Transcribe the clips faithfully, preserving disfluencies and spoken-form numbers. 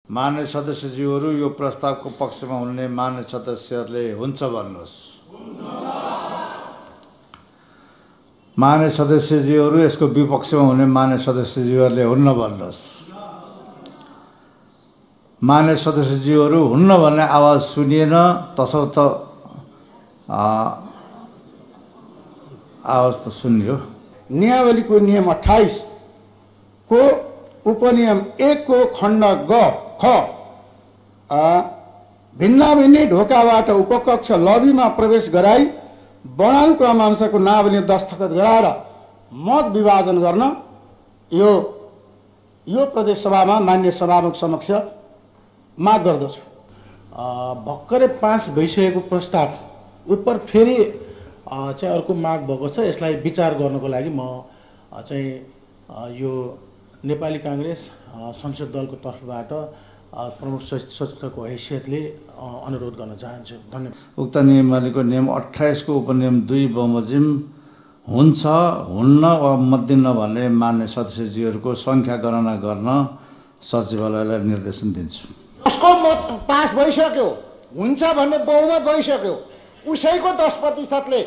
मान्य सदस्यज्यूहरू यो प्रस्तावको पक्षमा हुने मान्य सदस्यहरूले हुन्छ भन्नुहोस्। मान्य सदस्यज्यूहरू यसको विपक्षमा हुने मान्य सदस्यज्यूहरूले हुन्न भन्नुहोस्। मान्य सदस्यज्यूहरू हुन्न भन्ने आवाज सुनिएन, तसर्थ आवाज त सुनियो। नियमावलीको नियम अट्ठाइस को उपनियम एक को खण्ड ग ख भिन्न भिन्नै ढोकाबाट उपकक्ष लबीमा प्रवेश गराई बनान क्रमांशको नावली दस्तखत गराएर मत विभाजन गर्न यो यो प्रदेश सभामा मान्य सभामुख समक्ष माग गर्दछु। भर्खरै पास भइसकेको प्रस्ताव उपर फेरि चाहिँ अर्को माग भएको छ। यसलाई विचार गर्नको लागि म चाहिँ यो नेपाली कांग्रेस संसद दलको तर्फबाट प्रमुख सचेतकको हैसियतले अनुरोध गर्न चाहन्छु। धन्यवाद। उक्त नियमावलीको नियम अट्ठाइस को उपनियम दुई बमोजिम हुन्छ हुन्न वा मत दिन भन्ने मान्य सदस्यज्यूहरूको संख्या गणना गर्न सचिवालयलाई निर्देशन दिन्छु। उसको मत पास भइसक्यो, हुन्छ भन्ने बहुमत भइसक्यो, उसैको दस प्रतिशतले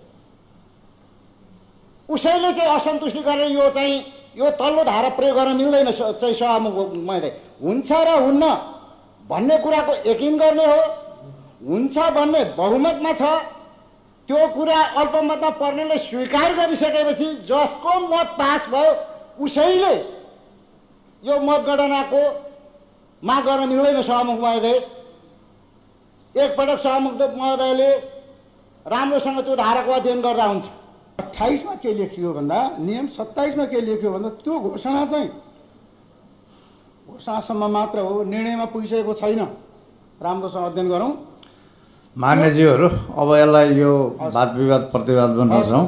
उसैले चाहिँ असन्तुष्टि गरेर यो चाहिँ यो तल्लो धारा प्रयोग गर्न मिल्दैन चाहिँ सभामुख मैले हुन्छ र हुन्न भन्ने कुराको यकिन गर्ने हो। हुन्छ भन्ने बहुमतमा छ, त्यो कुरा अल्पमतमा पर्नेले स्वीकार गरिसकेपछि जसको मत पास भयो उसैले यो मतगणनाको माग गर्न मिल्दैन सभामुख महोदय। एकपटक सभामुख महोदयले राम्रोसँग त्यो धाराको अध्ययन गर्दा हुन्छ। अट्ठाइसमा के लेखियो भन्दा नियम सत्ताइसमा के लेखियो भन्दा त्यो घोषणा चाहिँ घोषणासम्म मात्र हो, निर्णयमा पुगिसकेको छैन। राम्रोसँग अध्ययन गरौँ। मान्यज्यूहरू अब यसलाई यो वाद विवाद प्रतिवादमा नजाउँ।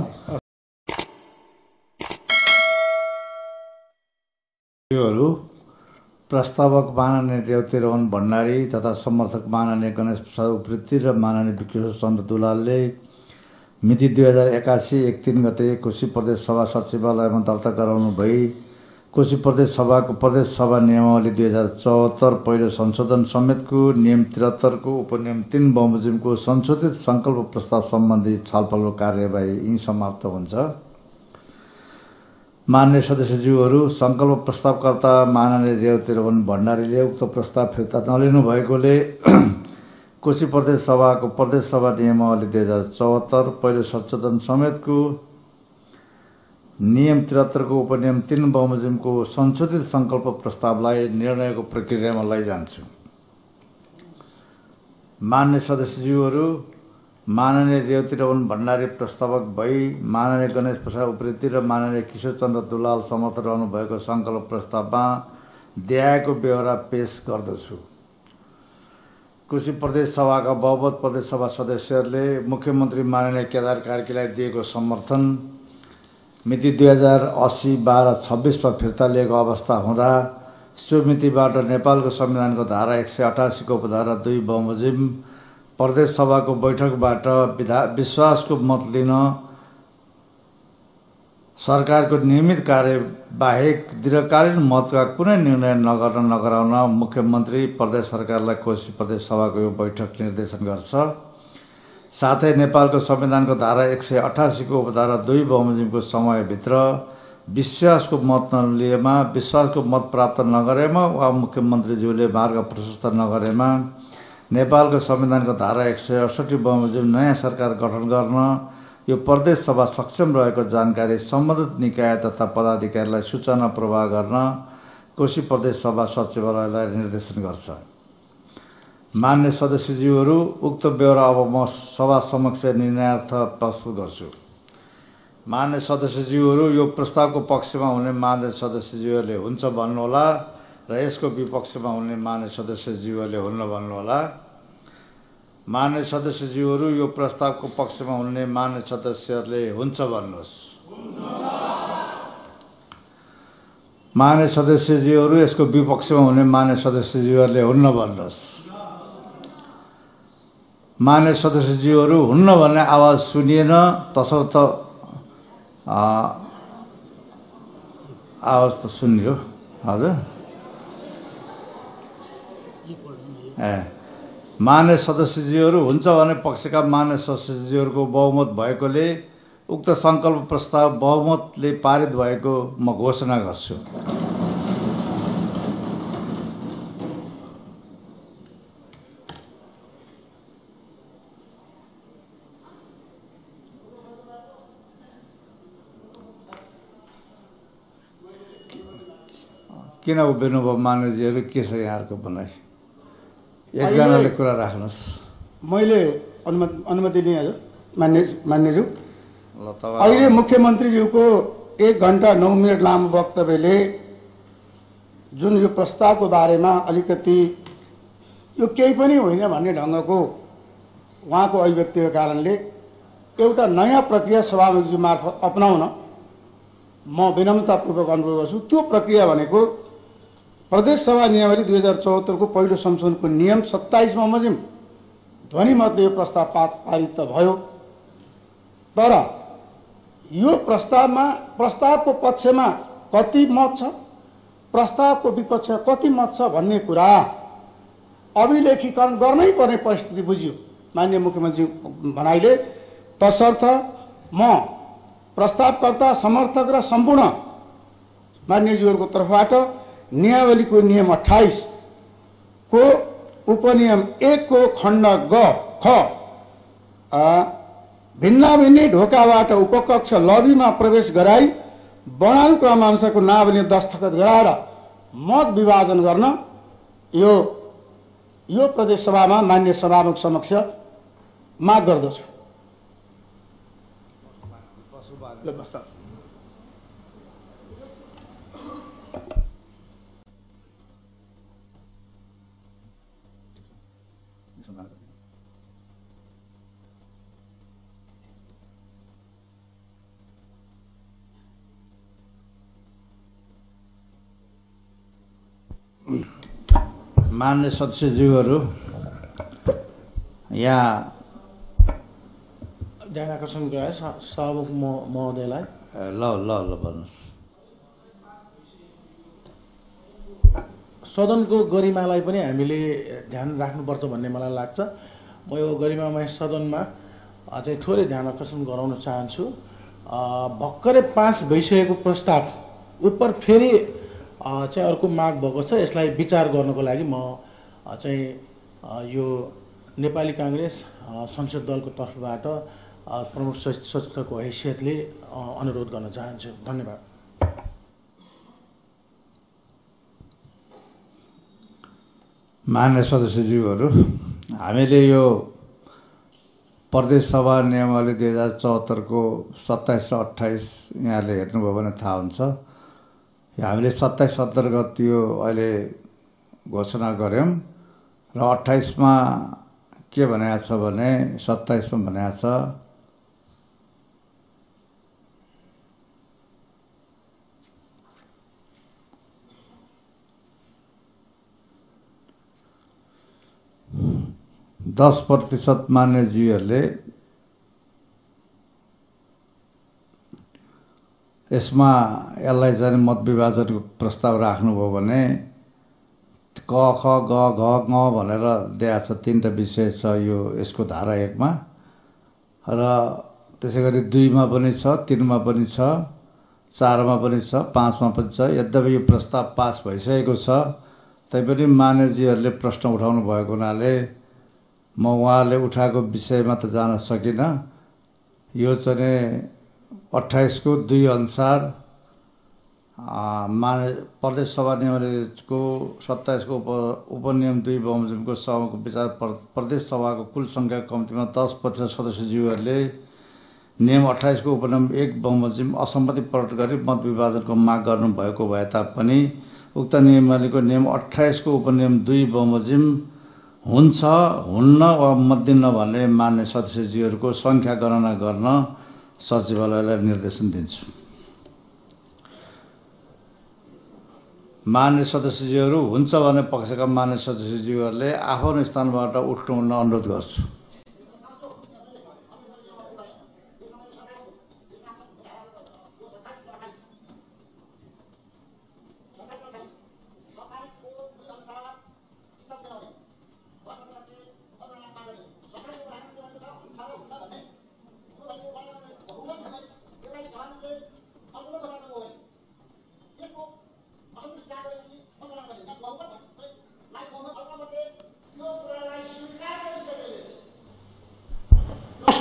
प्रस्तावक माननीय रेवती रोहन भण्डारी तथा समर्थक माननीय गणेश प्रसाद उप्रेती र माननीय विकेश चन्द्र दुलालले मिति दुई हजार एकासी एक तीन गते कोशी प्रदेश सभा सचिवालयमा दर्ता गराउनु भई कोशी प्रदेश सभाको प्रदेश सभा नियमावली दुई हजार चौहत्तर पहिलो संशोधन समेतको नियम त्रिहत्तर को उपनियम तीन बमोजिमको संशोधित संकल्प प्रस्ताव सम्बन्धी छलफलको कार्यवाही यही समाप्त हुन्छ। मान्य सदस्यज्यूहरू संकल्प प्रस्तावकर्ता माननीय रेवती रोहन भण्डारीले उक्त प्रस्ताव फिर्ता नलिनु भएकोले कोशी प्रदेश सभाको प्रदेश सभा नियमावली दुई हजार चौहत्तर पहिलो संशोधन समेतको नियम त्रिहत्तर को उपनियम तीन बमोजिमको संशोधित संकल्प प्रस्तावलाई निर्णयको प्रक्रियामा लैजान्छु। मान्य सदस्यज्यूहरू माननीय रेवती रोहन भण्डारी प्रस्तावक भई माननीय गणेश प्रसाद उप्रेती र माननीय किशोर चन्द्र दुलाल समर्थ रहनु भएको संकल्प प्रस्तावमा दिएको बेहोरा पेश गर्दछु। कोशी प्रदेश सभाका बहबत प्रदेश सभा सदस्यहरूले मुख्यमन्त्री माननीय केदार कार्कीलाई दिएको समर्थन मिति दुई हजार अस्सी बाह्र छब्बीसमा फिर्ता लिएको अवस्था हुँदा सो मितिबाट नेपालको संविधानको धारा एक सय अठासी को उपधारा दुई बमोजिम प्रदेश सभाको बैठकबाट विधा विश्वासको मत लिन सरकारको नियमित कार्य बाहेक दीर्घकालीन मतका कुनै निर्णय नगर्न नगराउन मुख्यमन्त्री प्रदेश सरकारलाई कोशी प्रदेश सभाको यो बैठक निर्देशन गर्छ। साथै नेपालको संविधानको धारा एक सय अठासी को उपधारा दुई बमोजिमको समयभित्र विश्वासको मत नलिएमा विश्वासको मत प्राप्त नगरेमा वा मुख्यमन्त्रीज्यूले मार्ग प्रशस्त नगरेमा नेपालको संविधानको धारा एक सय अडसठी बमोजिम नयाँ सरकार गठन गर्न यो प्रदेश सभा सक्षम रहेको जानकारी सम्बन्धित निकाय तथा पदाधिकारीलाई सूचना प्रवाह गर्न कोशी प्रदेश सभा सचिवालयलाई निर्देशन गर्छ। मान्य सदस्यज्यूहरू उक्त बेहोरा अब म सभा समक्ष निर्णयार्थ प्रस्तुत गर्छु। मान्य सदस्यज्यूहरू यो प्रस्तावको पक्षमा हुने मान्य सदस्यज्यूहरूले हुन्छ भन्नुहोला र यसको विपक्षमा हुने मान्य सदस्यज्यूहरूले हुन्न भन्नुहोला। मान्य सदस्यज्यूहरू यो प्रस्तावको पक्षमा हुने मान्य सदस्यहरूले हुन्छ भन्नुहोस्। मान्य सदस्यज्यूहरू यसको विपक्षमा हुने मान्य सदस्यज्यूहरूले हुन्न भन्नुहोस्। मान्य सदस्यज्यूहरू हुन्न भन्ने आवाज सुनिएन, तसर्थ आवाज त सुनियो। हजुर ए मान्य सदस्यज्यूहरू हुन्छ भने पक्षका मान्य सदस्यज्यूहरूको बहुमत भएकोले उक्त सङ्कल्प प्रस्ताव बहुमतले पारित भएको म घोषणा गर्छु। किन उभिनु भयो मान्यजीहरू? के छ यहाँहरूको भनाइ? एकजनाले कुरा राख्नुहोस्। मैले अनुमति अनुमति लिएँ हजुर मान्य मान्यज्यू। ल तब अहिले मुख्यमन्त्रीज्यूको एक घन्टा नौ मिनट लामो वक्तव्यले जुन यो प्रस्तावको बारेमा अलिकति यो केही पनि होइन भन्ने ढङ्गको उहाँको अभिव्यक्तिको कारणले एउटा नयाँ प्रक्रिया सभामुखज्यू मार्फत अपनाउन म विनम्रतापूर्वक अनुरोध गर्छु। त्यो प्रक्रिया भनेको प्रदेश सभा नियमावली दुई हजार चौहत्तरको पहिलो संशोधनको नियम सत्ताइस बमोजिम ध्वनिमतले यो प्रस्ताव पारित त भयो, तर यो प्रस्तावमा प्रस्तावको पक्षमा कति मत छ, प्रस्तावको विपक्ष कति मत छ भन्ने कुरा अभिलेखीकरण गर्नै पर्ने परिस्थिति बुझियो माननीय मुख्यमन्त्री भनाइले। तसर्थ म प्रस्तावकर्ता, समर्थक र सम्पूर्ण मान्यज्यूहरूको तर्फबाट नियमावलीको नियम अठाइस को उपनियम एक को खण्ड ग ख भिन्नाभिन्नी ढोकाबाट उपकक्ष लबीमा प्रवेश गराई वर्णानु क्रमानुसारको नावली दस्तखत गराएर मत विभाजन गर्न यो यो प्रदेश सभामा मान्य सभामुख समक्ष माग गर्दछु। मान्य सदस्यज्यूहरू यहाँ ध्यान आकर्षण गराए सभामुख महोदयलाई। ल ल ल भन्नुहोस्। सदनको गरिमालाई पनि हामीले ध्यान राख्नुपर्छ भन्ने मलाई लाग्छ। म यो गरिमामय सदनमा चाहिँ थोरै ध्यान आकर्षण गराउन चाहन्छु। भर्खरै पास भइसकेको प्रस्ताव उप फेरि चाहिँ अर्को माग भएको छ। यसलाई विचार गर्नको लागि म चाहिँ यो नेपाली काङ्ग्रेस संसद दलको तर्फबाट प्रमुख सचेतकको हैसियतले अनुरोध गर्न चाहन्छु। धन्यवाद। मान्य सदस्यज्यूहरू, हामीले यो प्रदेश सभा नियमावली दुई हजार चौहत्तरको सत्ताइस र अट्ठाइस यहाँले हेर्नुभयो भने थाहा हुन्छ। हामीले सत्ताइस अन्तर्गत यो अहिले घोषणा गऱ्यौँ र अट्ठाइसमा के भनेको छ भने सत्ताइसमा भनेको छ दस प्रतिशत मान्यज्यूहरूले यसमा यसलाई चाहिँ मत विभाजनको प्रस्ताव राख्नुभयो भने क ख ग घ ङ भनेर दिएको छ। तिनवटा विषय छ यो यसको धारा एकमा र त्यसै गरी दुईमा पनि छ, तिनमा पनि छ, चारमा पनि छ, पाँचमा पनि छ। यद्यपि यो प्रस्ताव पास भइसकेको छ तैपनि मान्यजीहरूले प्रश्न उठाउनु भएको हुनाले म उहाँले उठाएको विषयमा त जान सकिनँ। यो चाहिँ अट्ठाइसको दुई अनुसार माने प्रदेश सभा नियमावलीको सत्ताइसको उप उपनियम दुई बमोजिमको सभाको विचार प्रदेश सभाको कुल सङ्ख्या कम्तीमा दस प्रतिशत सदस्यज्यूहरूले नियम अट्ठाइसको उपनियम एक बमोजिम असम्मति प्रकट गरी मत विभाजनको माग गर्नुभएको भए तापनि उक्त नियमावलीको नियम अट्ठाइसको उपनियम दुई बमोजिम हुन्छ हुन्न वा मत दिन्न भन्ने मान्य सदस्यज्यूहरूको सङ्ख्या गणना गर्न सचिवालयलाई निर्देशन दिन्छु। मान्य सदस्यज्यूहरू हुन्छ भने पक्षका मान्य सदस्यज्यूहरूले आफ्नो स्थानबाट उठ्नुहुन अनुरोध गर्छु।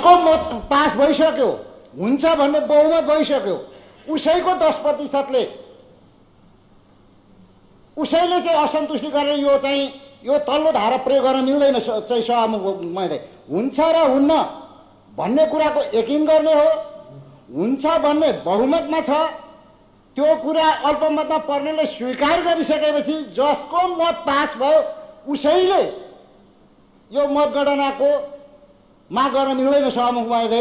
जसको मत पास भइसक्यो, हुन्छ भन्ने बहुमत भइसक्यो, उसैको दस प्रतिशतले उसैले चाहिँ असन्तुष्टि गरेर यो चाहिँ यो तल्लो धारा प्रयोग गर्न मिल्दैन चाहिँ सभामुखले हुन्छ र हुन्न भन्ने कुराको यकिन गर्ने हो। हुन्छ भन्ने बहुमतमा छ, त्यो कुरा अल्पमतमा पर्नेले स्वीकार गरिसकेपछि जसको मत पास भयो उसैले यो मतगणनाको माग गर्न मिल्दैन सभामुख महोदय।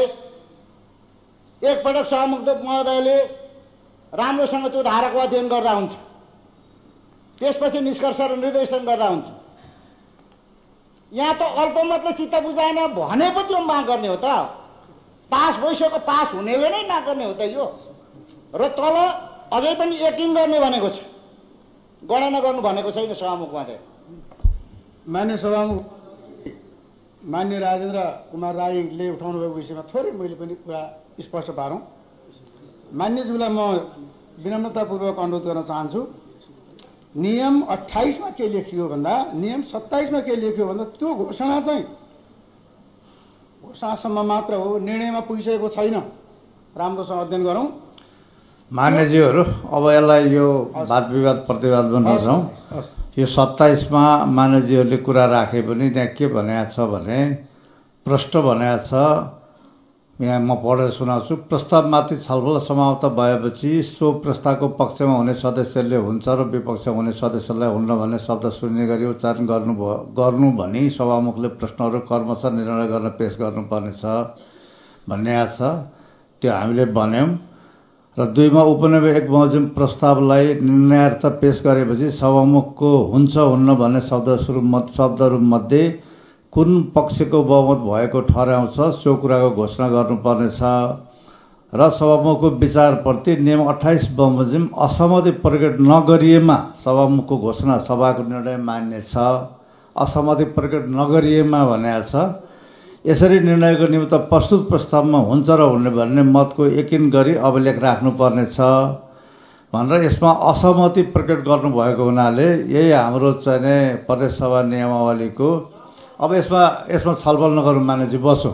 एकपटक सभामुख महोदयले राम्रोसँग त्यो धाराको अध्ययन गर्दा हुन्छ, त्यसपछि निष्कर्ष र निर्देशन गर्दा हुन्छ। यहाँ त अल्पमतले चित्त बुझाएन भने पो त्यो माग गर्ने हो त, पास भइसक्यो पास हुनेले नै माग गर्ने हो त यो। र तल अझै पनि यकिन गर्ने भनेको छ, गणना गर्नु भनेको छैन सभामुख महोदय। मान्य सभामुख मान्य राजेन्द्र कुमार राईले उठाउनु भएको विषयमा थोरै मैले पनि कुरा स्पष्ट पारौँ। मान्यज्यूलाई म विनम्रतापूर्वक अनुरोध गर्न चाहन्छु, नियम अट्ठाइसमा के लेखियो भन्दा नियम सत्ताइसमा के लेखियो भन्दा त्यो घोषणा चाहिँ घोषणासम्म मात्र हो, निर्णयमा पुगिसकेको छैन। राम्रोसँग अध्ययन गरौँ। मान्यज्यूहरू, अब यसलाई यो वाद विवाद प्रतिवादमा नजाउँ। यो सत्ताइसमा मान्यज्यूहरूले कुरा राखे पनि त्यहाँ के भनेको छ भने, प्रश्न भनेको छ, यहाँ म पढेर सुनाउँछु। प्रस्तावमाथि छलफल समाप्त भएपछि सो प्रस्तावको पक्षमा हुने सदस्यले हुन्छ र विपक्षमा हुने सदस्यलाई हुन्न भन्ने शब्द सुन्ने गरी उच्चारण गर्नुभयो गर्नु भनी सभामुखले प्रश्नहरू क्रमशः निर्णय गर्न पेश गर्नुपर्नेछ भन्ने छ। त्यो हामीले भन्यौँ। र दुईमा उपनिवेश एक बमोजिम प्रस्तावलाई निर्णयार्थ पेश गरेपछि सभामुखको हुन्छ हुन्न भन्ने शब्दहरू मत शब्दहरूमध्ये कुन पक्षको बहुमत भएको ठहराउँछ सो कुराको घोषणा गर्नुपर्नेछ। र सभामुखको विचारप्रति नियम अट्ठाइस बमोजिम असहमति प्रकट नगरिएमा सभामुखको घोषणा सभाको निर्णय मान्य छ। असहमति प्रकट नगरिएमा भनेको छ। यसरी निर्णयको निमित्त प्रस्तुत प्रस्तावमा हुन्छ र हुने भन्ने मतको यकिन गरी अभिलेख राख्नुपर्नेछ भनेर यसमा असहमति प्रकट गर्नुभएको हुनाले यही हाम्रो चाहिँ प्रदेश सभा नियमावलीको। अब यसमा यसमा छलफल नगरौँ मान्यज्यू, बसौँ।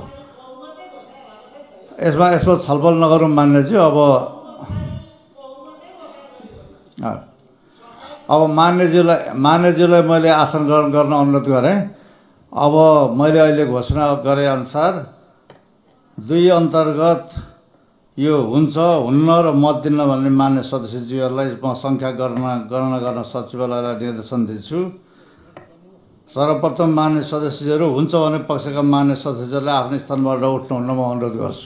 यसमा यसमा छलफल नगरौँ मान्यज्यू। अब अब मान्यज्यूलाई मान्यज्यूलाई मैले आसन ग्रहण गर्न अनुरोध गरेँ। अब मैले अहिले घोषणा गरे अनुसार दुई अन्तर्गत यो हुन्छ हुन्न र मत दिन भन्ने मान्य सदस्यज्यूहरूलाई म सङ्ख्या गणना गणना गर्न सचिवालयलाई निर्देशन दिन्छु। सर्वप्रथम मान्य सदस्यहरू हुन्छ भने पक्षका मान्य सदस्यहरूले आफ्नो स्थानबाट उठ्नुहुन्न म अनुरोध गर्छु।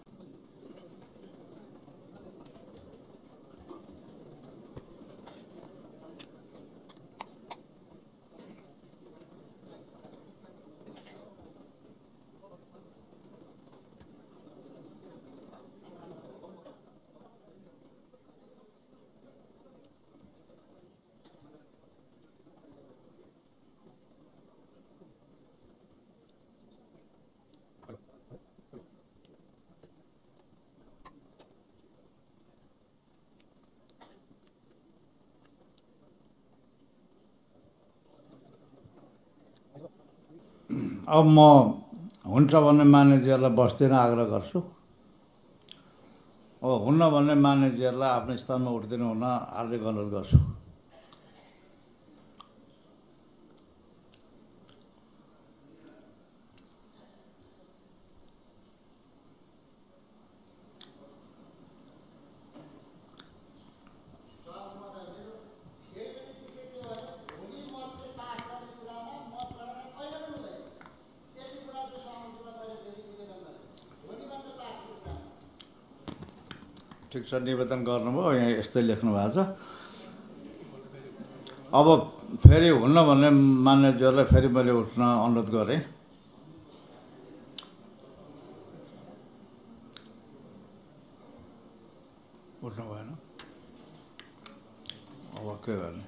अब म हुन्छ भन्ने मान्यज्यूहरूलाई बस्दिन आग्रह गर्छु। अब हुन्न भन्ने मान्यज्यूहरूलाई आफ्नो स्थानमा उठ्दिनु हुन हार्दिक अनुरोध गर्छु। ठिक छ, निवेदन गर्नुभयो, यहाँ यस्तै लेख्नु भएको छ। अब फेरि हुन्न भन्ने मान्यज्यूहरूलाई फेरि मैले उठ्न अनुरोध गरेँ। उठ्नु भएन, अब के गर्ने?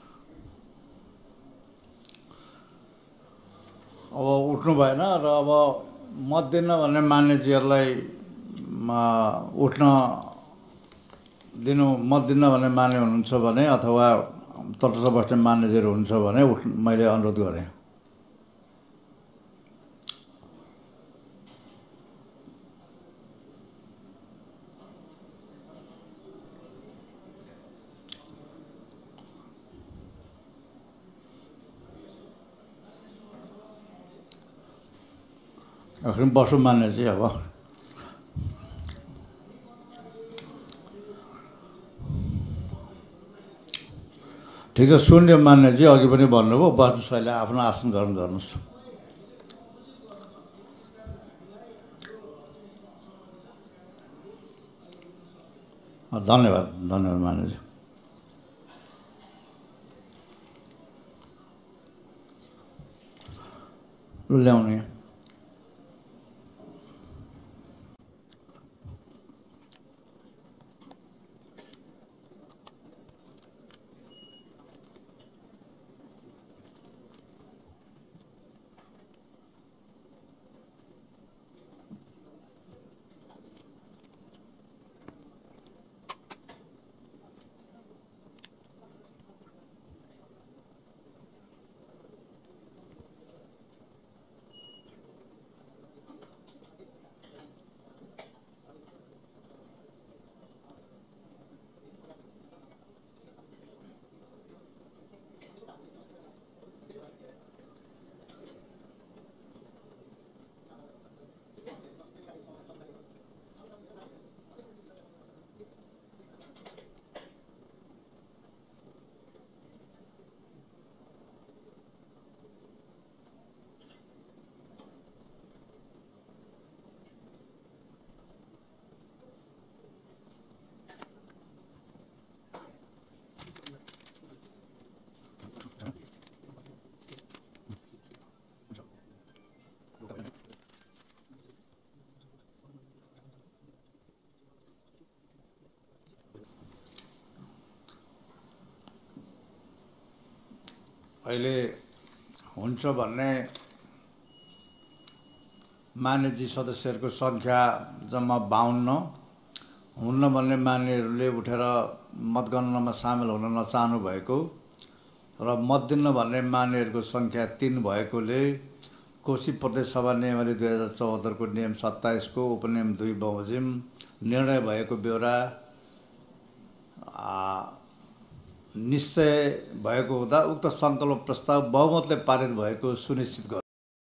अब उठ्नु भएन र अब मत दिन भन्ने मान्यज्यूहरूलाई उठ्न दिनु मत दिन भन्ने मान्य हुनुहुन्छ भने अथवा तटस्थ बस्ने मान्यज्यूहरू हुनुहुन्छ भने उठ मैले अनुरोध गरेँ। अखिर बसु मान्ने चाहिँ अब ठिक छ। शून्य मान्ने चाहिँ अघि पनि भन्नुभयो, बस्नुहोस्, अहिले आफ्नो आसन ग्रहण गर्नुहोस्। धन्यवाद, धन्यवाद मान्यजी। ल्याउने अहिले हुन्छ भन्ने मान्यजी सदस्यहरूको सङ्ख्या जम्मा बाहन्न, हुन्न भन्ने मान्यहरूले उठेर मतगणनामा सामेल हुन नचाहनु भएको र मत दिन्न भन्ने मान्यहरूको सङ्ख्या तीन भएकोले कोशी प्रदेश सभा नियमावली दुई हजार चौहत्तरको नियम सत्ताइसको उपनियम दुई बमोजिम निर्णय भएको बेहोरा निश्चय भएको हुँदा उक्त सङ्कल्प प्रस्ताव बहुमतले पारित भएको सुनिश्चित गर्नु।